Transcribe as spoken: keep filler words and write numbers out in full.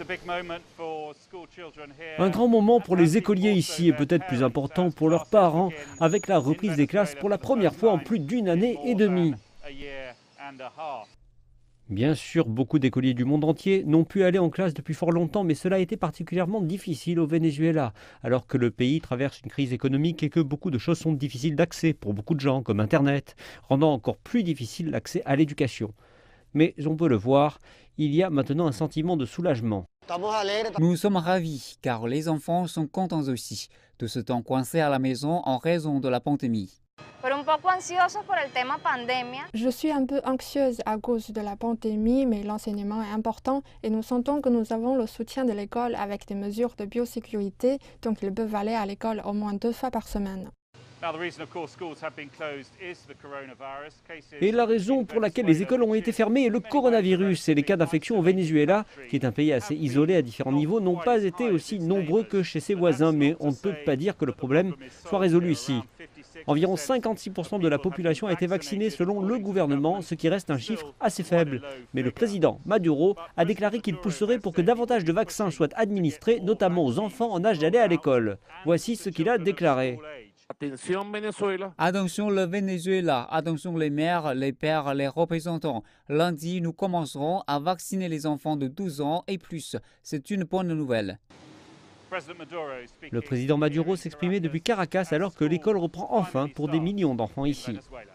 Un grand moment pour les écoliers ici et peut-être plus important pour leurs parents, avec la reprise des classes pour la première fois en plus d'une année et demie. Bien sûr, beaucoup d'écoliers du monde entier n'ont pu aller en classe depuis fort longtemps, mais cela a été particulièrement difficile au Venezuela, alors que le pays traverse une crise économique et que beaucoup de choses sont difficiles d'accès pour beaucoup de gens, comme Internet, rendant encore plus difficile l'accès à l'éducation. Mais on peut le voir, il y a maintenant un sentiment de soulagement. Nous sommes ravis car les enfants sont contents aussi de ce temps coincé à la maison en raison de la pandémie. Je suis un peu anxieuse à cause de la pandémie, mais l'enseignement est important et nous sentons que nous avons le soutien de l'école avec des mesures de biosécurité, donc ils peuvent aller à l'école au moins deux fois par semaine. Et la raison pour laquelle les écoles ont été fermées est le coronavirus et les cas d'infection au Venezuela, qui est un pays assez isolé à différents niveaux, n'ont pas été aussi nombreux que chez ses voisins, mais on ne peut pas dire que le problème soit résolu ici. Environ cinquante-six pour cent de la population a été vaccinée selon le gouvernement, ce qui reste un chiffre assez faible. Mais le président Maduro a déclaré qu'il pousserait pour que davantage de vaccins soient administrés, notamment aux enfants en âge d'aller à l'école. Voici ce qu'il a déclaré. Attention le Venezuela, attention les mères, les pères, les représentants. Lundi, nous commencerons à vacciner les enfants de douze ans et plus. C'est une bonne nouvelle. Le président Maduro s'exprimait depuis Caracas alors que l'école reprend enfin pour des millions d'enfants ici.